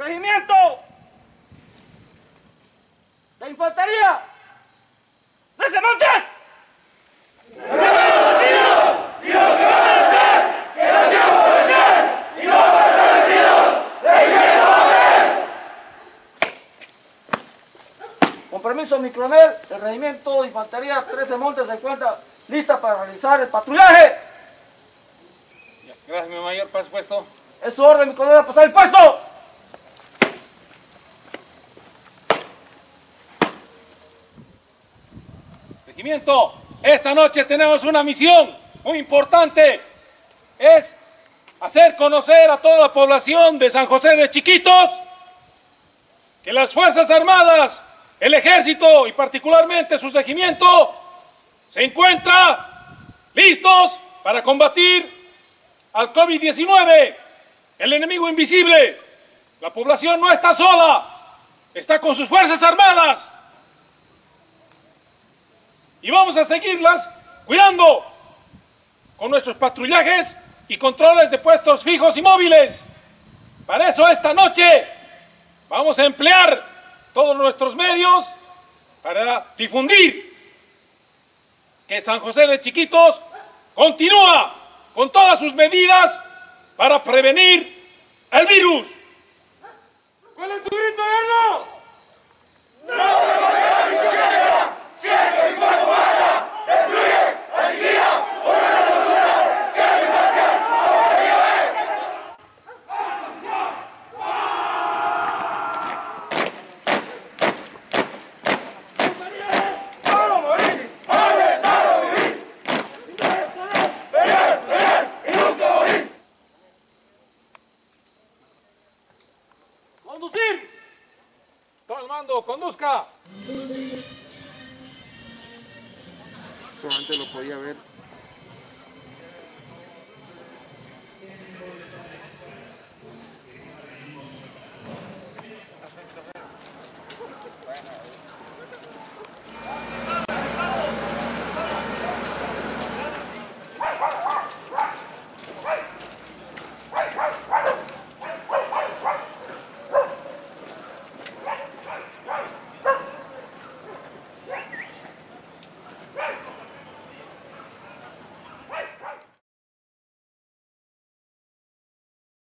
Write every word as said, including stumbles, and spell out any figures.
regimiento de infantería trece Montes. Con permiso, mi coronel, el regimiento de infantería trece Montes se encuentra lista para realizar el patrullaje. Gracias, mi mayor, pase puesto. Es su orden, mi coronel, a pasar el puesto. Regimiento, esta noche tenemos una misión muy importante. Es hacer conocer a toda la población de San José de Chiquitos que las Fuerzas Armadas, el Ejército y particularmente su regimiento se encuentra listos para combatir al COVID diecinueve, el enemigo invisible. La población no está sola, está con sus Fuerzas Armadas. Y vamos a seguirlas cuidando con nuestros patrullajes y controles de puestos fijos y móviles. Para eso esta noche vamos a emplear todos nuestros medios para difundir que San José de Chiquitos continúa con todas sus medidas para prevenir el virus. ¿Cuál es tu grito, Erno? ¡No! ¡Conducir! Todo el mando, conduzca. Solamente lo podía ver